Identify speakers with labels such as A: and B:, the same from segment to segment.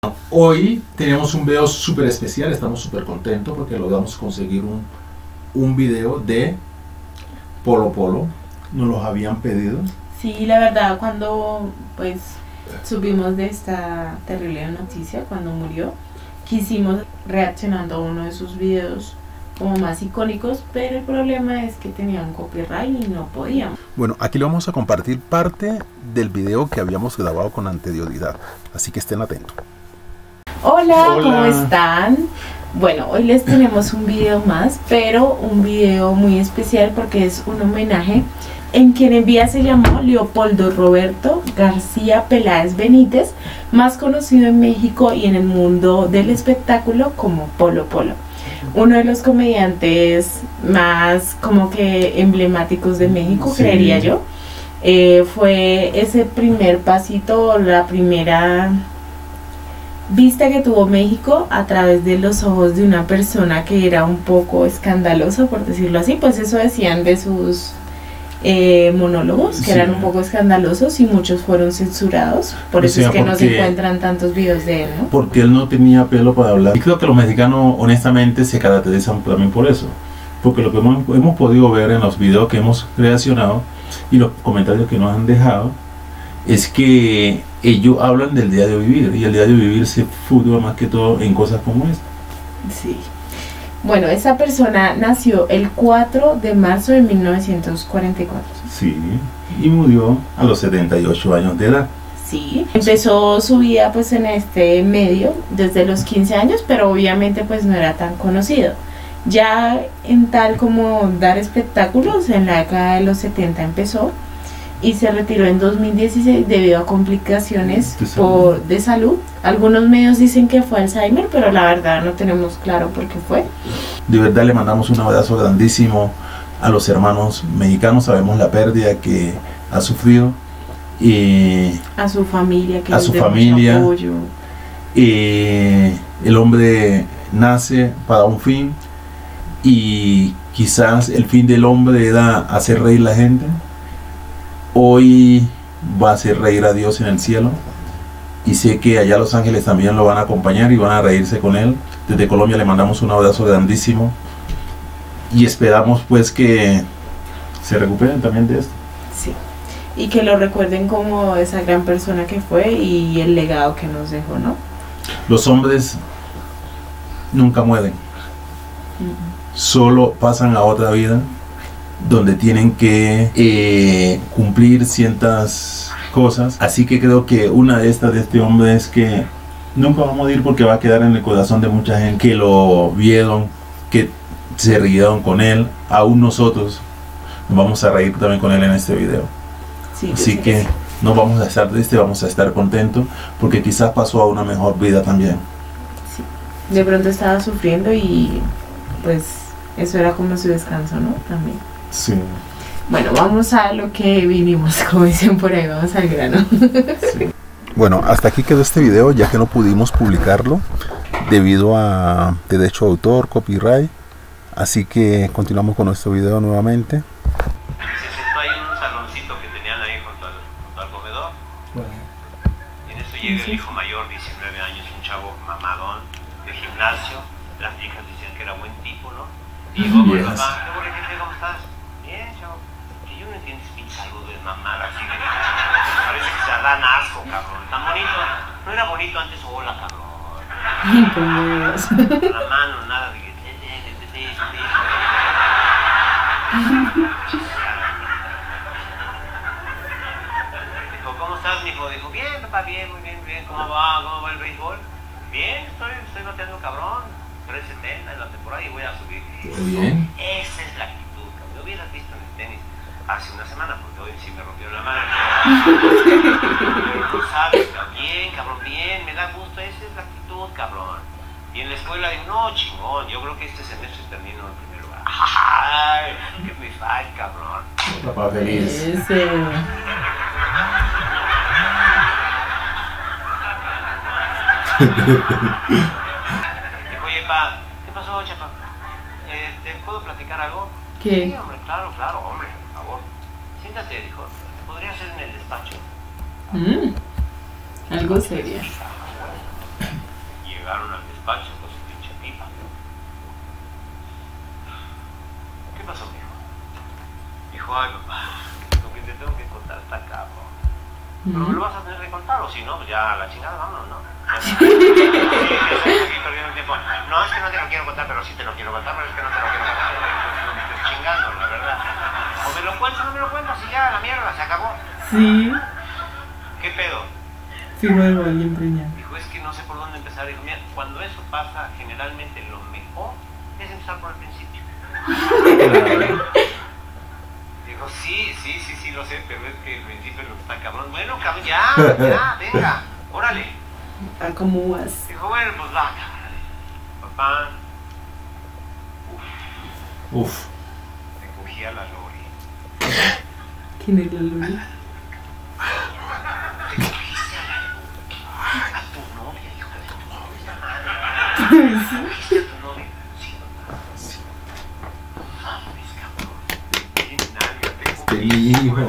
A: Hoy tenemos un video súper especial, estamos súper contentos porque logramos conseguir un video de Polo Polo. Nos los habían pedido.
B: Sí, la verdad, cuando pues supimos de esta terrible noticia, cuando murió, quisimos reaccionando a uno de sus videos como más icónicos, pero el problema es que tenían copyright y no podíamos.
C: Bueno, aquí le vamos a compartir parte del video que habíamos grabado con anterioridad, así que estén atentos.
B: Hola, ¿cómo están? Bueno, hoy les tenemos un video más, pero un video muy especial porque es un homenaje en quien en vida se llamó Leopoldo Roberto García Peláez Benítez, más conocido en México y en el mundo del espectáculo como Polo Polo. Uno de los comediantes más como que emblemáticos de México, sí, creería yo. Fue ese primer pasito, la primera vista que tuvo México a través de los ojos de una persona que era un poco escandalosa, por decirlo así. Pues eso decían de sus monólogos, que sí, eran un poco escandalosos y muchos fueron censurados. Por eso es que no se encuentran tantos videos de él, ¿no?
A: Porque él no tenía pelo para hablar. Y creo que los mexicanos honestamente se caracterizan también por eso. Porque lo que hemos podido ver en los videos que hemos reaccionado y los comentarios que nos han dejado es que ellos hablan del diario vivir, y el diario vivir se fútbol más que todo en cosas como esta.
B: Sí. Bueno, esa persona nació el 4 de marzo de 1944.
A: Sí, y murió a los 78 años de edad.
B: Sí, empezó su vida pues en este medio desde los 15 años, pero obviamente pues no era tan conocido. Ya en tal como dar espectáculos, en la década de los 70 empezó y se retiró en 2016 debido a complicaciones de salud. Algunos medios dicen que fue Alzheimer, pero la verdad no tenemos claro por qué fue.
A: De verdad le mandamos un abrazo grandísimo a los hermanos mexicanos. Sabemos la pérdida que ha sufrido.
B: A su familia, que
A: a su familia.
B: Mucho apoyo.
A: El hombre nace para un fin y quizás el fin del hombre era hacer reír a la gente. Hoy va a hacer reír a Dios en el cielo y sé que allá los ángeles también lo van a acompañar y van a reírse con él. Desde Colombia le mandamos un abrazo grandísimo y esperamos pues que se recuperen también de esto.
B: Sí, y que lo recuerden como esa gran persona que fue y el legado que nos dejó, ¿no?
A: Los hombres nunca mueren, solo pasan a otra vida donde tienen que cumplir ciertas cosas. Así que creo que una de estas de este hombre es que nunca va a morir porque va a quedar en el corazón de mucha gente que lo vieron, que se rieron con él. Aún nosotros nos vamos a reír también con él en este video.
B: Sí,
A: así que sí, no vamos a estar tristes, vamos a estar contentos porque quizás pasó a una mejor vida también.
B: Sí. De pronto estaba sufriendo y pues eso era como su descanso, ¿no? También.
A: Sí.
B: Bueno, vamos a lo que vinimos, como dicen por ahí, vamos al grano.
C: Sí. Bueno, hasta aquí quedó este video, ya que no pudimos publicarlo debido a derecho de autor, copyright. Así que continuamos con nuestro video nuevamente.
D: Se sentó ahí en un saloncito que tenían ahí junto al comedor. Bueno. Y en eso llega el hijo mayor, 19 años, un chavo mamadón de gimnasio. Las hijas decían que era buen tipo, ¿no? Y llegó con el papá, ¿qué borre, jefe, cómo estás? Bien, chavo. Que yo no entiendo ese pinche saludo de mamada, así que parece que se dan asco, cabrón. Tan bonito, no era bonito antes, hola, cabrón. La mano, nada de que dijo, ¿cómo estás, mijo? Dijo, bien, papá, bien, muy bien, bien. ¿Cómo va el béisbol? Bien, estoy bateando cabrón. 370 en la temporada y voy a subir.
A: Bien.
D: Esa es la actitud, cabrón. Lo hubieras visto en el tenis hace una semana, porque hoy sí me rompió la madre. Tú sabes, bien, cabrón, bien, me da gusto. Esa es la actitud, cabrón. Y en la escuela digo, no, chingón, yo creo que este semestre termino en primer lugar. ¡Ay! ¡Qué me falla, cabrón!
A: Papá feliz.
B: Ese.
D: Dijo, oye, pa, ¿qué pasó, chapa? ¿Te puedo platicar algo?
B: ¿Qué?
D: Sí, hombre, claro, hombre, por favor. Siéntate, dijo, podría ser en el despacho.
B: Algo serio.
D: llegaron al despacho con su pinche pipa. ¿Qué pasó, mijo? Dijo, ay, papá, lo que te tengo que contar está cabrón. Pero me lo vas a tener que contar, o si no, pues ya a la chingada, vámonos, ¿no? Sí, perdiendo el tiempo. No, es que no te lo quiero contar, pero sí te lo quiero contar, pero es que no te lo quiero contar. Me estoy chingando, la verdad. O me lo cuentas o no me lo cuentas y ya, la mierda, se acabó.
B: Sí.
D: ¿Qué pedo?
B: Sí, bueno, alguien preñado.
D: Dijo, es que no sé por dónde empezar. Dijo, mira, cuando eso pasa, generalmente lo mejor es empezar por el principio. Dijo, sí, lo sé, pero es que el principio es lo que está cabrón. Bueno, cabrón, ya, venga, órale.
B: ¿A cómo vas?
D: Dijo, bueno, pues va, cabrón. Papá,
A: Uf.
D: me cogí a la Lori.
B: ¿Quién es la Luli?
D: Te cogiste a tu novia, hijo de tu novia, madre.
B: Sí.
D: ¿Cogiste a tu novia? Sí, papá. Sí. Mames, cabrón. Qué nalga, te
A: Este hijo.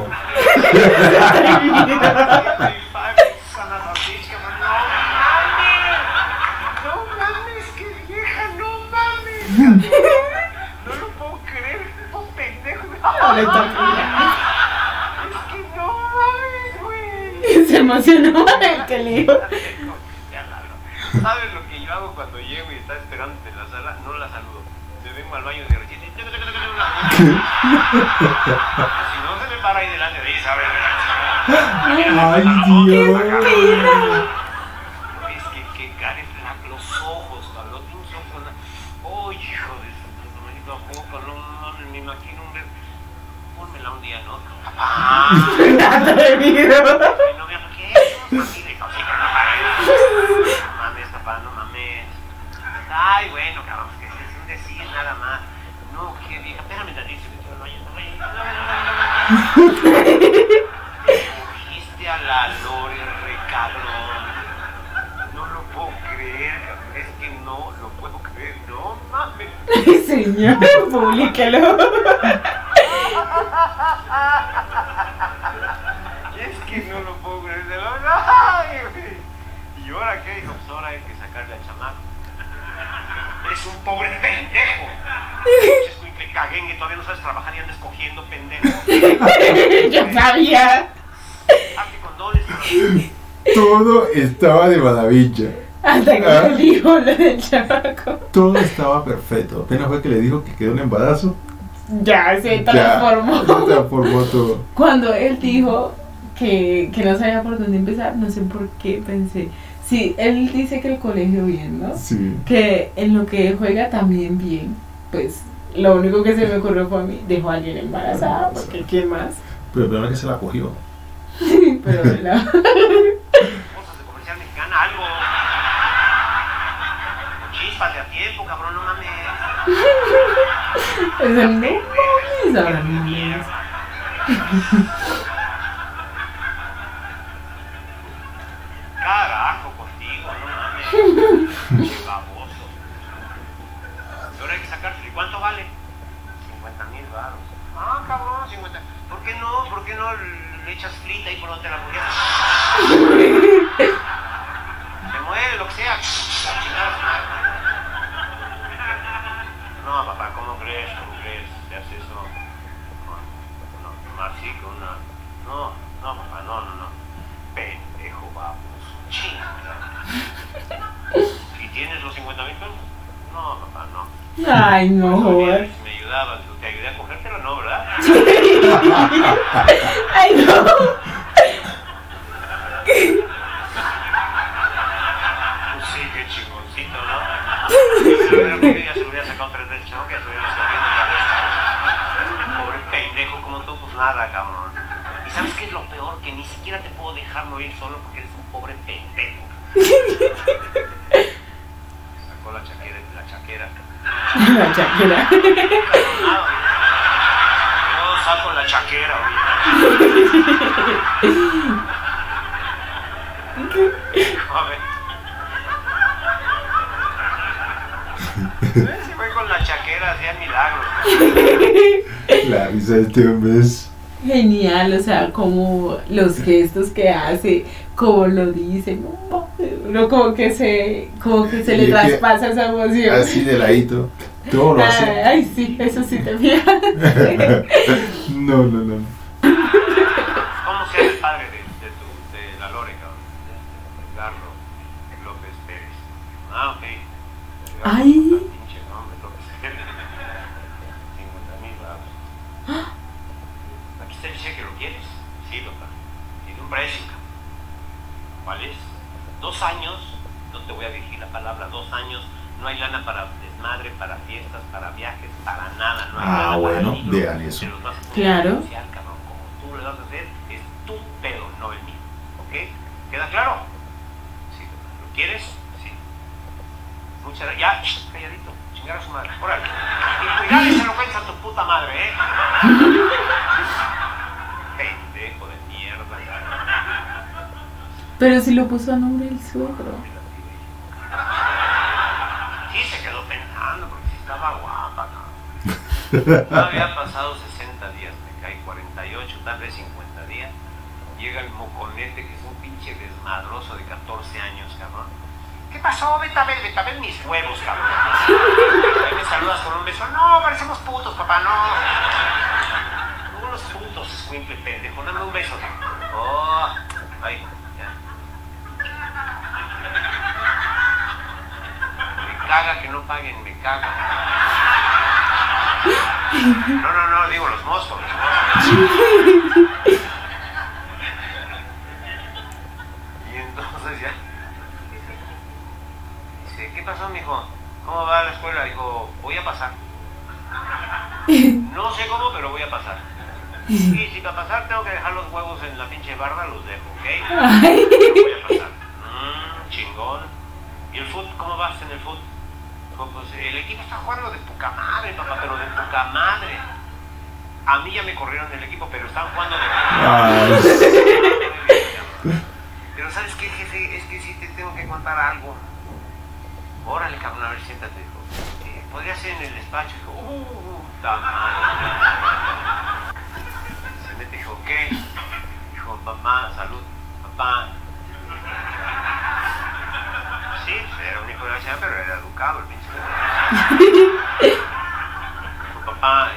D: No mames, qué vieja, no mames. No lo puedo creer, estos pendejos.
B: Ahora está
D: Es que no mames, güey.
B: se emocionó el que le dijo.
D: ¿Sabes lo que yo hago cuando llego y está esperándote en la sala? No la saludo. Me vengo al baño de recién. Si no se me para ahí delante de ahí, ¿sabes?
A: Ay, Dios.
D: Es que cares los ojos, cabrón. Tienes ojos. Oh, hijo de su puta manito, poco, no mames, me imagino un bebé. Pónmela un día, ¿no? Papá.
B: Atrevido.
D: Mi novia, ¿qué? No mames, papá, no mames. Ay, bueno, cabrón, que es un decir nada más. No, qué vieja, espérame tantito, se metió al baño. Cogiste a la Lori, re cabrón. No lo puedo creer, cabrón, es que no lo puedo creer, no mames.
B: Señor, públicalo.
D: Es que no lo puedo creer, de verdad. Ay, güey. ¿Y ahora qué? Dijo, pues ahora hay que sacarle al chamaco. Eres un pobre pendejo. Es que caguen que todavía no sabes trabajar y andas cogiendo, pendejo.
B: Yo sabía.
D: Hazte condones.
A: Todo estaba de maravilla.
B: Hasta que le dijo lo del chamaco.
A: Todo estaba perfecto. Apenas fue que le dijo que quedó un embarazo.
B: Ya se transformó.
A: Se transformó todo.
B: Cuando él dijo que no sabía por dónde empezar, no sé por qué pensé. Sí, él dice que el colegio bien, ¿no?
A: Sí.
B: Que en lo que juega también bien. Pues lo único que se me ocurrió fue a mí. Dejó a alguien embarazada, porque ¿quién más?
A: Pero el problema es que se la cogió.
B: Pero la...
D: Cosas de comercial mexicana, algo. Chispas de a tiempo, cabrón, no mames.
B: Pues no mames, ahora no mames.
D: Carajo contigo, no mames. Qué baboso. Ahora hay que sacárselo. ¿Y cuánto vale? 50,000 baros. Ah, cabrón, 50. ¿Por qué no le echas frita ahí por donde te la hamburguesa? Se mueve, lo que sea. La chingada se mueve. No, papá, ¿cómo crees? ¿Cómo crees? ¿Te haces eso? No, más sí que una... No, papá, no. Pendejo, baboso. Chinga. ¿Y tienes los 50,000 pesos? No, papá, no.
B: Ay, no, joder.
D: Si me ayudabas, te ayudé a cogértelo, no, ¿verdad?
B: Ay, no.
D: Pues sí, qué chingoncito, ¿no? Ya se lo hubiera sacado 3 veces, ¿no? Que ya se hubiera sacado cabeza. Pobre pendejo como tú, pues nada, cabrón. ¿Y sabes qué es lo peor? Que ni siquiera te puedo dejar morir solo porque eres un pobre pendejo. Sacó la chaquera.
B: La chaquera.
D: Yo saco la chaquera ahorita. A ver. Si voy con la chaquera, hacía milagros.
A: La risa de este hombre es...
B: Genial, o sea, como los gestos que hace, como lo dice, no, uno como que se le traspasa esa emoción.
A: Así de ladito. Todo lo hace.
B: Ay, sí, eso sí te fijas.
A: No.
D: ¿Cómo se llama el padre de la Lore, cabrón? Edgardo López Pérez. Ah, ok.
B: Ay.
D: Pinche nombre, López Pérez. 50,000 baros. Aquí está el cheque, ¿lo quieres? Sí, doctor. Tiene un precio, cabrón. ¿Cuál es? 2 años, no te voy a dirigir la palabra, 2 años, no hay lana para desmadre, para fiestas, para viajes, para nada, no hay lana
A: bueno,
D: para libros,
A: vean eso.
D: te los vas a poder
B: Claro.
D: negociar, cabrón, como tú lo vas a hacer, es tu pedo, no el mío, ¿ok? ¿Queda claro? Sí, ¿lo quieres? Sí. Muchas gracias, ya, calladito, chingar a su madre, órale, y cuidado y se lo cuentas a tu puta madre, pendejo de mierda.
B: Pero si lo puso a nombre del suegro.
D: Sí, se quedó pensando porque sí estaba guapa, ¿no? No había pasado 60 días, me cae 48, tal vez 50 días. Llega el moconete, que es un pinche desmadroso de 14 años, cabrón. ¿Qué pasó? Vete a ver mis huevos, cabrón. Ahí me saludas con un beso. No, parecemos putos, papá, no. Unos putos, escuincle pendejo. Dame un beso. Oh, ay. Me caga que no paguen, me caga. No, digo los mozos. Y entonces ya. Dice, ¿qué pasó, mijo? ¿Cómo va la escuela? Digo, voy a pasar. No sé cómo, pero voy a pasar. Y si para pasar tengo que dejar los huevos en la pinche barda, los dejo, ¿ok?
B: Ay.
D: Voy a pasar. Chingón. ¿Y el fútbol? ¿Cómo vas en el fútbol? Pues el equipo está jugando de poca madre, papá, pero de poca madre. A mí ya me corrieron del equipo, pero están jugando de poca madre. Pero ¿sabes qué, jefe? Es que sí te tengo que contar algo. Órale, cabrón, a ver, siéntate, dijo. Podría ser en el despacho, dijo. Puta madre. Se mete, dijo, ¿qué? Dijo, mamá, salud, papá. Sí, era un hijo de la señora, pero era educado el pinche. Dijo, papá,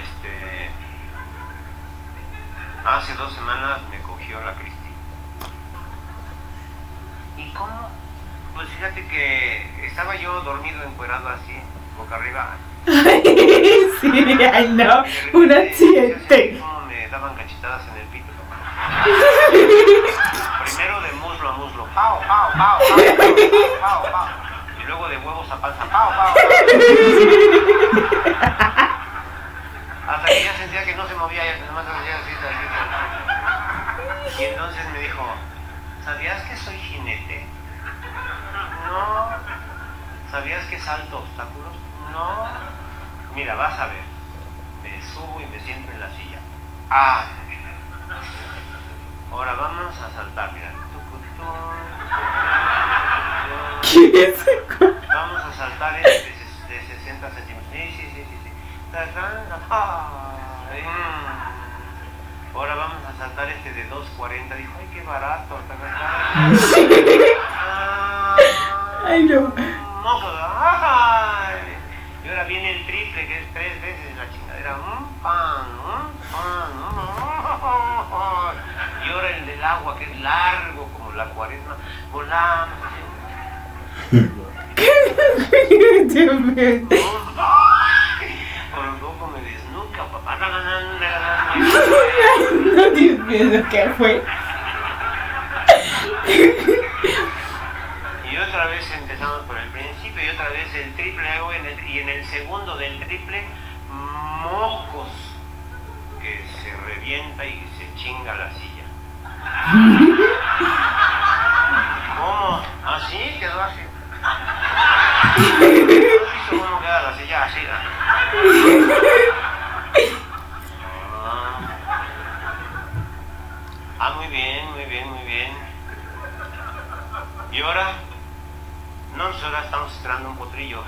D: hace 2 semanas me cogió la Cristi. ¿Y cómo? Pues fíjate que estaba yo dormido, encuerado así, boca arriba.
B: Ay, sí, ay no, un accidente.
D: Como me daban cachetadas en el pito, papá. Primero de muslo a muslo, pao, pao, pao, pao, pao, pao. Y luego de huevos a panza, pao, pao, pao. Hasta que ya sentía que no se movía, ya nomás hacía así, así. Y entonces me dijo, ¿sabías que soy jinete? No. ¿Sabías que salto obstáculos? No. Mira, vas a ver. Me subo y me siento en la silla. Ah. Ahora vamos a saltar, mira.
B: ¿Qué es?
D: Vamos a saltar este de 60 centímetros. Sí. Ahora vamos a saltar este de 240. Dijo, ay, qué barato.
B: Ay, no.
D: Y ahora viene el triple, que es 3 veces la chingadera. Y ahora el del agua, que es largo como la cuaresma. Volamos.
B: Dios mío.
D: Por un poco me desnuca, papá.
B: No, Dios mío, ¿qué fue?
D: Y otra vez empezamos por el principio y otra vez el triple hago y en el segundo del triple, mocos, que se revienta y se chinga la silla. ¿Cómo? ¿Así? Quedó así. ¿No has visto cómo queda la silla así? Muy bien, muy bien, muy bien. ¿Y ahora? No, ahora estamos esperando un potrillo.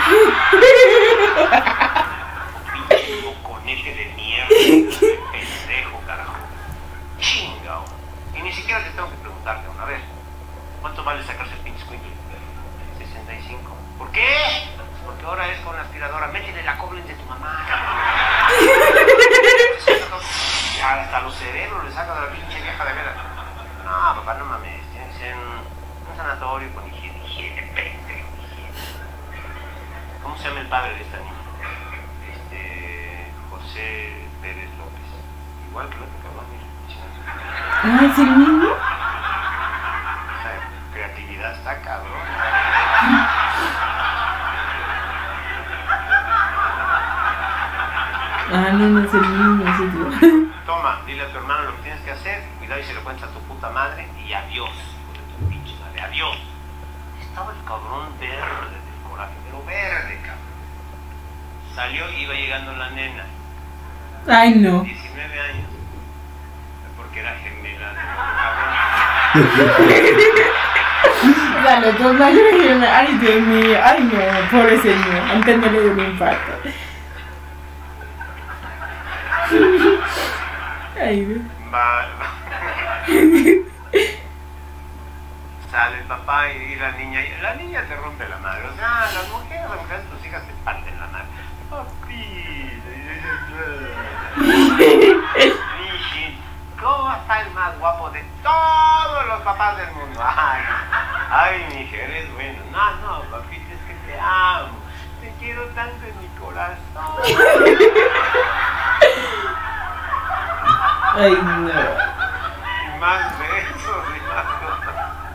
D: Pinche moconete de mierda. Pendejo, carajo. Chingao. Y ni siquiera te tengo que preguntarte, a ver, ¿cuánto vale sacarse el pinche escuincle? 65. ¿Por qué? Porque ahora es con la aspiradora. Métele la Koblenz de tu mamá. Hasta los cerebros le saca de la pinche vieja de veras. No, papá, no mames. Tiene que ser un sanatorio con higiene, pendejo. ¿Cómo se llama el padre de esta niña? José Pérez López. Igual que el otro cabrón, mira.
B: Ah, ¿es el mismo?
D: Esa creatividad está cabrón.
B: Ah, no es el mismo, es el mismo.
D: Toma, dile a tu hermano lo que tienes que hacer, cuidado y se lo cuentas a tu puta madre y adiós, hijo de tu pinche madre, adiós. Estaba el cabrón verde del coraje, pero verde, cabrón. Salió, iba llegando la nena.
B: Ay, no.
D: 19 años. Porque era gemela de
B: O sea, los dos mayores dijeron, ay, Dios mío, ay, no, pobre señor, antes no le dio un infarto. Ay, Dios.
D: Sale el papá y la niña te rompe la madre. O sea, las mujeres, tus hijas te parten la madre. Papi, ¿cómo está el más guapo de todos los papás del mundo? Ay, mi hija, eres bueno. No, papito, es que te amo. Te quiero tanto en mi corazón.
B: Ay, no.
D: Y más besos, y más cosas.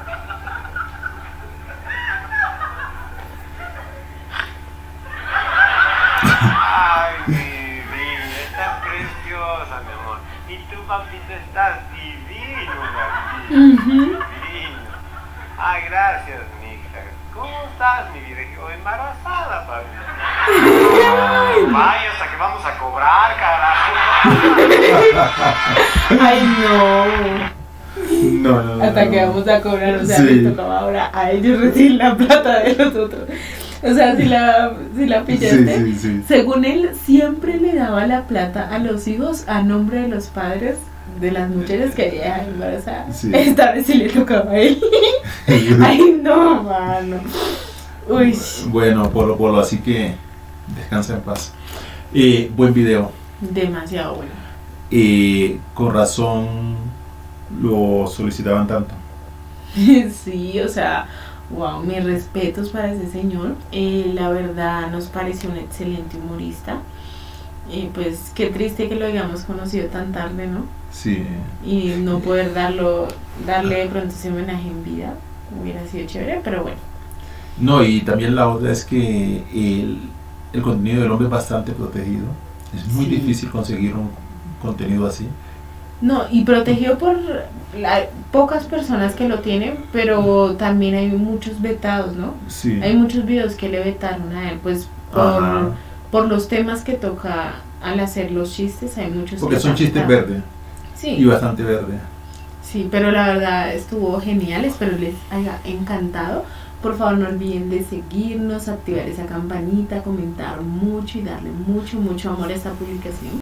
D: Ay, mi vida, estás preciosa, mi amor. Y tú, papito, estás divino, papito. Divino. Ay, gracias, mi hija. ¿Cómo estás, mi vida? O embarazada, papi. Vaya, hasta que vamos a cobrar, carajo.
B: Ay, no.
A: No.
B: Hasta que vamos a cobrar, o sea,
A: Sí.
B: me tocaba ahora a ellos recibir la plata de los otros. O sea, si la pillaste,
A: Sí.
B: según él, siempre le daba la plata a los hijos a nombre de los padres de las mujeres que había embarazadas.
A: Sí.
B: Esta vez sí le tocaba a él. Ay, no, mano. Uy.
A: Bueno, Polo, así que descansa en paz. Buen video.
B: Demasiado bueno.
A: Con razón lo solicitaban tanto.
B: Sí, o sea, wow, mis respetos para ese señor. La verdad nos pareció un excelente humorista. Pues qué triste que lo hayamos conocido tan tarde, ¿no?
A: Sí.
B: Y no poder darle de pronto ese homenaje en vida. Hubiera sido chévere, pero bueno.
A: No, y también la otra es que el contenido del hombre es bastante protegido. Es muy
B: Sí.
A: difícil conseguir un contenido así.
B: No, y protegido por pocas personas que lo tienen, pero también hay muchos vetados, ¿no?
A: Sí.
B: Hay muchos videos que le vetaron a él, pues
A: Ajá.
B: por los temas que toca al hacer los chistes, hay muchos
A: Porque
B: que
A: son
B: están
A: chistes
B: vetados.
A: verdes.
B: Sí.
A: Y bastante verde.
B: Sí, pero la verdad estuvo genial, espero les haya encantado. Por favor no olviden de seguirnos, activar esa campanita, comentar mucho y darle mucho amor a esta publicación.